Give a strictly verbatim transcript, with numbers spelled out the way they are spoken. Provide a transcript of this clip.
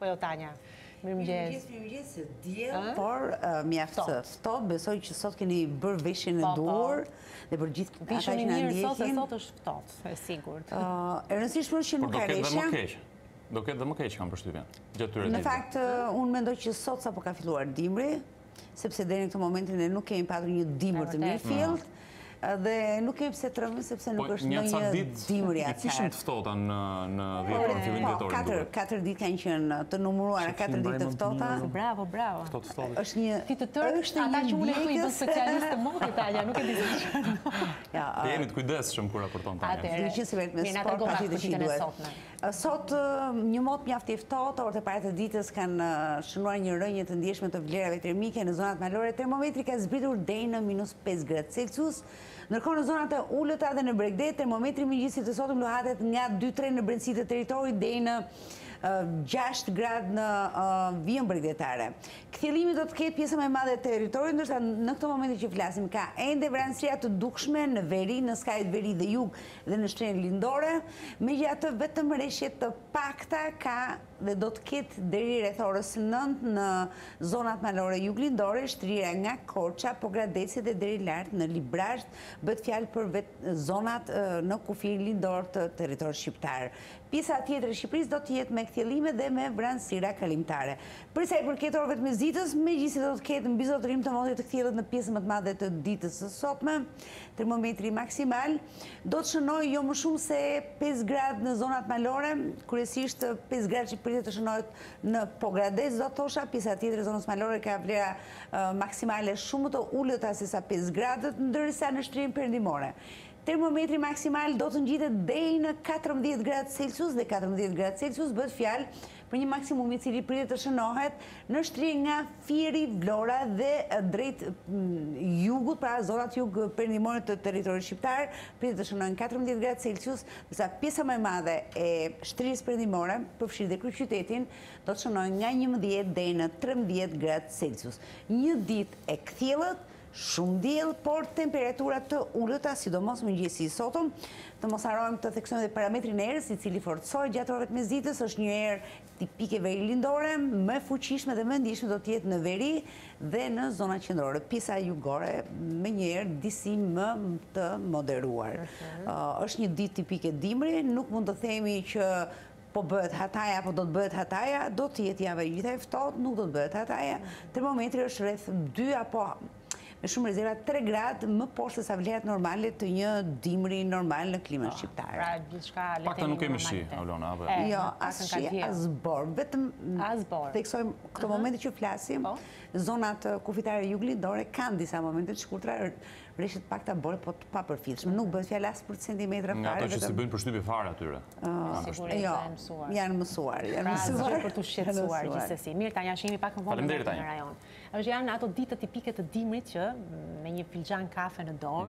Po jo Tanja. Mirëmëngjes. Mirëmëngjes, se diell, por mjaft ftohtë. Besoj që sot keni bërë veshjen e duhur dhe për gjithë ata që na ndjekin. Sot se sot është ftohtë, e sigurt. E rëndësishme është që nuk ka rreshje. Do ketë dhe më keq kam përshtypjen. Gjatë tyre ditëve. Në fakt, unë mendoj që sot sapo ka filluar dimri, sepse deri në këtë momentin ne nuk kemi patur një dimër të mirë fillt. Dhe nuk kemi pse trëmë, sepse nuk është ndonjë dimri atë. Kishim të ftohta në në dhjetor në fillim dhjetorit. Katër katër ditë kanë qenë të numëruara, katër ditë të ftohta. Bravo, bravo. Ftohtë ftohtë. Është një ti të tërë, ata që unë e bën specialist të motit Tanja, nuk e di se. Ja, jemi të kujdesshëm kur raporton Tanja. Atëherë, që se vetë me sport pasi të shihet. Sot një mot mjaft i ftohtë, orët e para të ditës kanë shënuar një rënje të ndjeshme të vlerave termike në zonat malore. Termometri ka zbritur deri në minus pesë gradë Celsius. Ndërkohë në zonat e ulëta dhe në bregdet, termometri mëngjesit të sotëm luhatet nga dy tre në brendësi të territorit deri në gjashtë gradë në vijën bregdetare. Kthjellimi do të ketë pjesën më e madhe të territorit, ndërsa në këtë moment që flasim ka ende vranësia të dukshme në veri, në skajet veri dhe jug dhe në shtrenjtë lindore, megjithatë vetëm rreshje të pakta ka dhe do të ketë deri rreth orës nëntë në zonat malore juglindore, shtrira nga Korça, po Gradeci dhe deri lart në Librazh, bëhet fjalë për vetë zonat në kufirin lindor të territorit shqiptar. Pjesa tjetër e Shqipërisë do të jetë me kthjellime dhe me vranësira kalimtare. Për sa i përket orëve të mesditës, megjithëse do të ketë mbizotërim të motit të kthjellët në pjesën më të madhe të ditës së sotme, termometri maksimal do të shënojë jo më shumë se pesë gradë në zonat malore, kryesisht pesë gradë që pritet të shënohet në Pogradec, do të thosha, pjesa tjetër e zonës malore ka vlera maksimale shumë të ulëta se sa pesë gradët, ndërsa në shtrirën perëndimore termometri maksimal do të ngjitet deri në katërmbëdhjetë gradë Celsius dhe katërmbëdhjetë gradë Celsius bëhet fjalë për një maksimum i cili pritet të shënohet në shtrirë nga Fieri, Vlora dhe drejt jugut, pra zonat jug perëndimore të territorit shqiptar, pritet të shënohen katërmbëdhjetë gradë Celsius, ndërsa pjesa më e madhe e shtrirës perëndimore, përfshirë dhe kryeqytetin, do të shënohen nga njëmbëdhjetë deri në trembëdhjetë gradë Celsius. Një ditë e kthjellët, shumë diell, por temperatura të ulëta, sidomos mëngjesi i sotëm. Të mos harrojmë të theksojmë dhe parametrin e erës, i cili forcoi gjatë orëve të mesditës, është një erë tipike veri lindore, më fuqishme dhe më ndjeshme do të jetë në veri dhe në zonat qendrore. Pjesa jugore me një erë disi më të moderuar. Është një ditë tipike dimri, nuk mund të themi që po bëhet hataja, apo do të bëhet hataja, do të jetë java e gjitha e ftohtë, nuk do të bëhet hataja. Termometri është rreth dy apo me shumë rezerva tre gradë më poshtë se sa vlerat normale të një dimri normal në klimën shqiptare. Pra gjithçka le të Pakta nuk kemi shi, Aulona, apo? Jo, as shi, as bor. Vetëm theksojmë këtë moment që flasim, zonat kufitare juglindore kanë disa momente të shkurtra, rreshtet pakta bore, po të papërfillshme. Nuk bëhet fjalë as për centimetra fare. Nga ato që si bëjnë përshtypje fare atyre. Sigurisht janë mësuar. Janë mësuar, janë Pra, mësuar për të shqetësuar gjithsesi. Mirë, Tanja, shihemi pak më vonë në rajon. Është janë ato ditë tipike të dimrit që me një filxhan kafe në dorë